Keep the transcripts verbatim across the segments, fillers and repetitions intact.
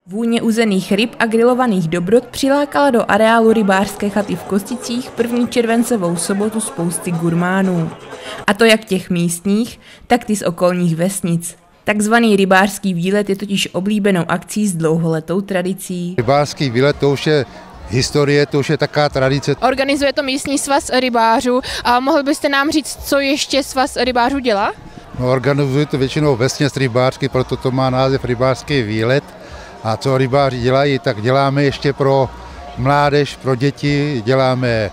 Vůně uzených ryb a grilovaných dobrot přilákala do areálu rybářské chaty v Kosticích první červencovou sobotu spousty gurmánů. A to jak těch místních, tak ty z okolních vesnic. Takzvaný rybářský výlet je totiž oblíbenou akcí s dlouholetou tradicí. Rybářský výlet to už je historie, to už je taká tradice. Organizuje to místní svaz rybářů a mohl byste nám říct, co ještě svaz rybářů dělá? No, organizuje to většinou vesměs rybářky, proto to má název rybářský výlet. A co rybáři dělají, tak děláme ještě pro mládež, pro děti, děláme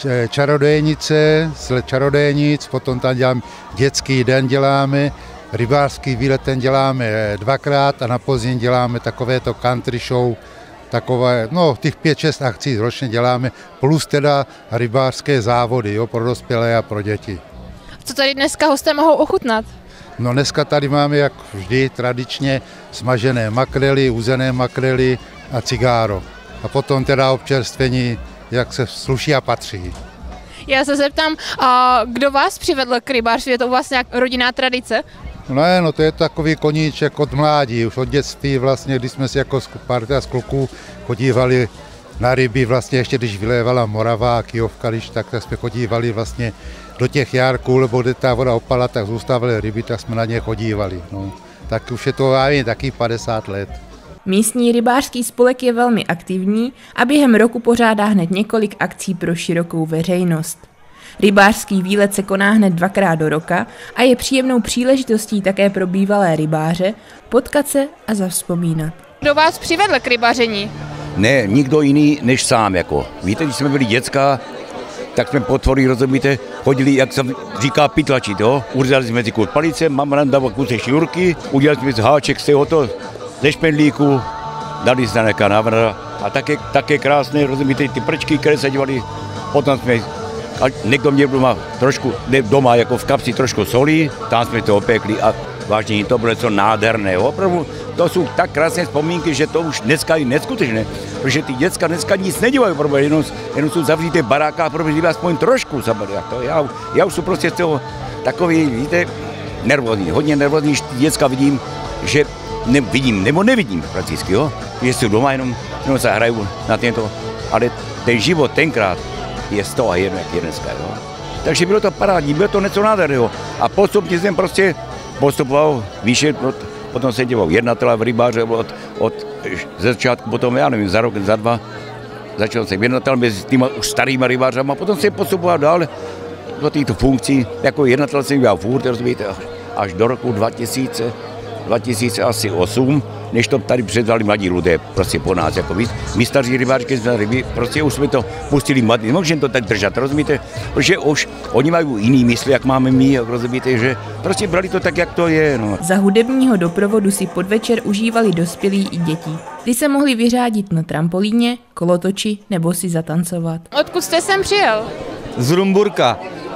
čarodejnice, sled čarodejnic, potom tam děláme dětský den, děláme rybářský výlet, ten děláme dvakrát a na podzim děláme takovéto country show, takové, no těch pět, šest akcí ročně děláme, plus teda rybářské závody, jo, pro dospělé a pro děti. Co tady dneska hosté mohou ochutnat? No dneska tady máme, jak vždy, tradičně smažené makrely, uzené makrely a cigáro. A potom teda občerstvení, jak se sluší a patří. Já se zeptám, a kdo vás přivedl k rybářství? Je to u vás nějak rodinná tradice? No ne, no to je takový koníček od mládí, už od dětství vlastně, když jsme si jako parta z kluků chodívali na ryby, vlastně ještě když vylévala Morava, Kyjovka, když tak, tak jsme chodívali vlastně do těch járků, nebo kde ta voda opala, tak zůstávaly ryby, tak jsme na ně chodívali. No. Tak už je to já taky padesát let. Místní rybářský spolek je velmi aktivní a během roku pořádá hned několik akcí pro širokou veřejnost. Rybářský výlet se koná hned dvakrát do roka a je příjemnou příležitostí také pro bývalé rybáře potkat se a zavzpomínat. Kdo vás přivedl k rybaření? Ne, nikdo jiný než sám. Jako. Víte, když jsme byli děcka, tak jsme potvory, rozumíte, chodili, jak se říká, pytlačit, jo. Uřezali jsme si kus palice, máma nám dala kuse šňůrky, udělali jsme si háček z tohoto, ze špendlíku, dali jsme nějaká návra a také, také krásné, rozumíte, ty prčky, které se dělali, potom jsme, a někdo měl doma trošku, ne doma, jako v kapsi trošku soli, tam jsme to opekli a vážně, to bylo něco nádherného, opravdu. To jsou tak krásné vzpomínky, že to už dneska je neskutečné, protože ty děcka dneska nic nedělají, protože jenom, jenom jsou zavřít v barákách, protože aspoň trošku zabili. Já, já už jsem prostě z toho takový, víte, nervózní, hodně nervózní, děcka vidím, že nevidím, nebo nevidím prakticky, jo, že jsou doma, jenom, jenom se hrají na tento, ale ten život tenkrát je z toho jedno, jak je dneska, jo. Takže bylo to parádní, bylo to něco nádherného a postupně jsem prostě postupoval výše, potom se dělal jednatel v rybáře od, od ze začátku, potom já nevím, za rok, za dva, začal jsem jednatel mezi těma už starýma rybářama, potom jsem postupoval dál do této funkcí, jako jednatel jsem dělal furt, rozumíte, až do roku dva tisíce, dva tisíce osm, než to tady předali mladí lidé prostě po nás, jako my, my staří rybářky z ryby, prostě už jsme to pustili mladí, nemůžeme to tak držet, rozumíte, protože už oni mají jiný mysli, jak máme my, jak rozumíte, že prostě brali to tak, jak to je. No. Za hudebního doprovodu si podvečer užívali dospělí i děti. Ty se mohli vyřádit na trampolíně, kolotoči nebo si zatancovat. Odkud jste sem přijel? Z Rumburka.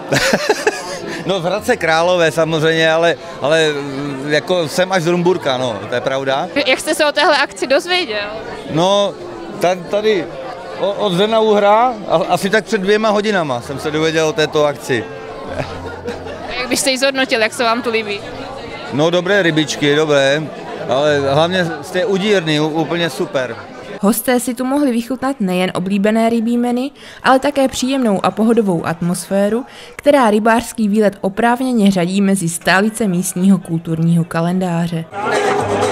No z Hradce Králové samozřejmě, ale, ale jako jsem až z Rumburka, no, to je pravda. Jak jste se o téhle akci dozvěděl? No, tady, tady od Zena Uhra, asi tak před dvěma hodinama jsem se dověděl o této akci. Jak byste ji zhodnotil, jak se vám tu líbí? No dobré rybičky, dobré, ale hlavně jste udírný, úplně super. Hosté si tu mohli vychutnat nejen oblíbené rybí menu, ale také příjemnou a pohodovou atmosféru, která rybářský výlet oprávněně řadí mezi stálice místního kulturního kalendáře.